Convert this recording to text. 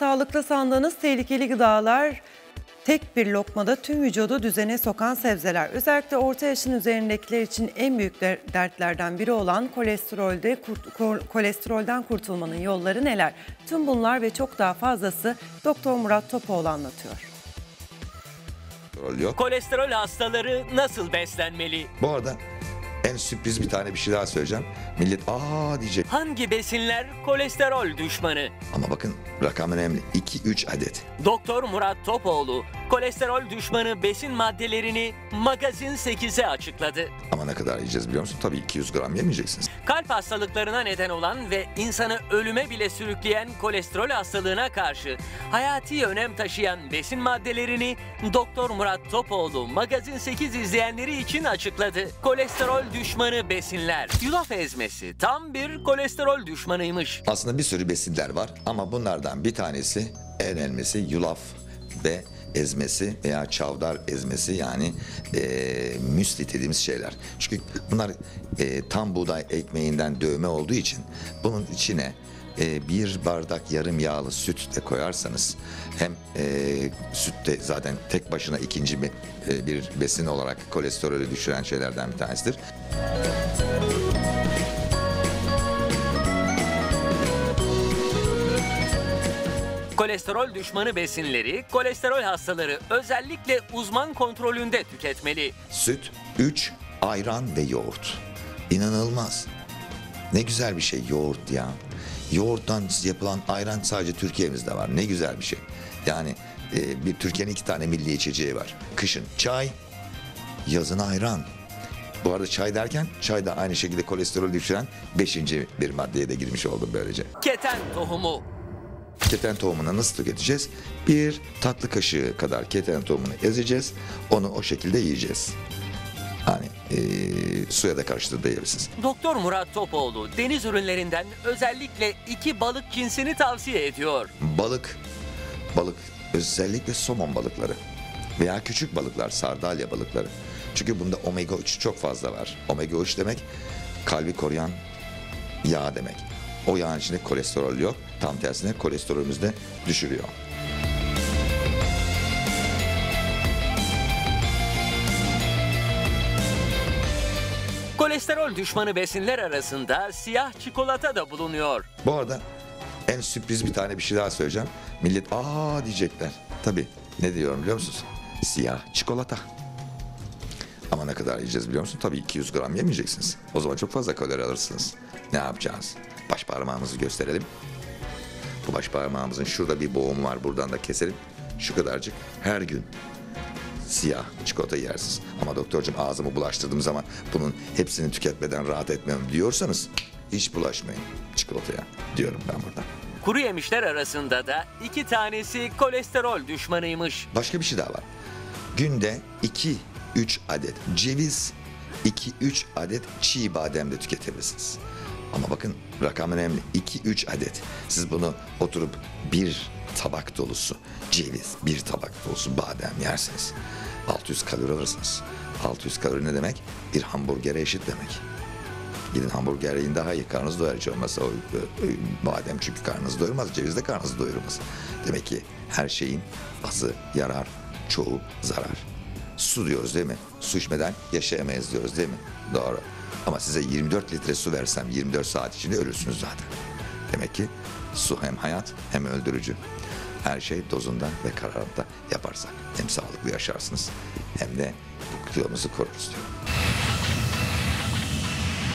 Sağlıklı sandığınız tehlikeli gıdalar, tek bir lokmada tüm vücudu düzene sokan sebzeler. Özellikle orta yaşın üzerindekiler için en büyük dertlerden biri olan kolesterolden kurtulmanın yolları neler? Tüm bunlar ve çok daha fazlası Doktor Murat Topoğlu anlatıyor. Kolesterol hastaları nasıl beslenmeli? Bu arada en sürpriz bir şey daha söyleyeceğim. Millet diyecek. Hangi besinler kolesterol düşmanı? Ama bakın rakam önemli. 2-3 adet. Doktor Murat Topoğlu kolesterol düşmanı besin maddelerini Magazin 8'e açıkladı. Ama ne kadar yiyeceğiz biliyor musun? Tabii 200 gram yemeyeceksiniz. Kalp hastalıklarına neden olan ve insanı ölüme bile sürükleyen kolesterol hastalığına karşı hayati önem taşıyan besin maddelerini Doktor Murat Topoğlu Magazin 8 izleyenleri için açıkladı. Kolesterol düşmanı besinler. Yulaf ezmesi tam bir kolesterol düşmanıymış. Aslında bir sürü besinler var ama bunlardan bir tanesi, en önemlisi yulaf ve ezmesi veya çavdar ezmesi, yani müsli dediğimiz şeyler. Çünkü bunlar tam buğday ekmeğinden dövme olduğu için bunun içine bir bardak yarım yağlı süt de koyarsanız, hem süt de zaten tek başına ikinci bir besin olarak kolesterolü düşüren şeylerden bir tanesidir. Kolesterol düşmanı besinleri kolesterol hastaları özellikle uzman kontrolünde tüketmeli. Süt, 3, ayran ve yoğurt. İnanılmaz. Ne güzel bir şey yoğurt ya. Yoğurttan yapılan ayran sadece Türkiye'mizde var. Ne güzel bir şey. Yani bir Türkiye'nin 2 tane milli içeceği var. Kışın çay, yazın ayran. Bu arada çay derken, çay da aynı şekilde kolesterol düşüren 5. bir maddeye de girmiş oldum böylece. Keten tohumu. Keten tohumunu nasıl tüketeceğiz? Bir tatlı kaşığı kadar keten tohumunu ezeceğiz. Onu o şekilde yiyeceğiz. Hani suya da karıştırıp da yiyebilirsiniz. Doktor Murat Topoğlu deniz ürünlerinden özellikle 2 balık cinsini tavsiye ediyor. Balık özellikle somon balıkları veya küçük balıklar, sardalya balıkları. Çünkü bunda omega 3 çok fazla var. Omega 3 demek kalbi koruyan yağ demek. O yağın içinde kolesterol yok. Tam tersine kolesterolümüzü de düşürüyor. Kolesterol düşmanı besinler arasında siyah çikolata da bulunuyor. Bu arada en sürpriz bir şey daha söyleyeceğim. Millet diyecekler. Tabii ne diyorum biliyor musunuz? Siyah çikolata. Ama ne kadar yiyeceğiz biliyor musun? Tabii 200 gram yemeyeceksiniz. O zaman çok fazla kalori alırsınız. Ne yapacağız? Baş parmağımızı gösterelim. Bu baş parmağımızın şurada bir boğumu var. Buradan da keselim. Şu kadarcık her gün siyah çikolata yersiniz. Ama doktorcum ağzımı bulaştırdığım zaman bunun hepsini tüketmeden rahat etmem diyorsanız hiç bulaşmayın çikolataya diyorum ben burada. Kuru yemişler arasında da 2 tanesi kolesterol düşmanıymış. Başka bir şey daha var. Günde 2-3 adet ceviz, 2-3 adet çiğ badem de tüketebilirsiniz. Ama bakın rakam önemli. 2-3 adet. Siz bunu oturup bir tabak dolusu ceviz, bir tabak dolusu badem yersiniz. 600 kalori alırsınız. 600 kalori ne demek? Bir hamburgere eşit demek. Gidin hamburger yiyin, daha iyi. Karnınız doyar hiç olmazsa. Badem çünkü karnınızı doyurmaz. Ceviz de karnınızı doyurmaz. Demek ki her şeyin azı yarar, çoğu zarar. Su diyoruz değil mi? Su içmeden yaşayamayız diyoruz değil mi? Doğru. Ama size 24 litre su versem 24 saat içinde ölürsünüz zaten. Demek ki su hem hayat hem öldürücü. Her şey dozunda ve kararında yaparsak hem sağlıklı yaşarsınız hem de bu kilomuzu koruruz diyorum.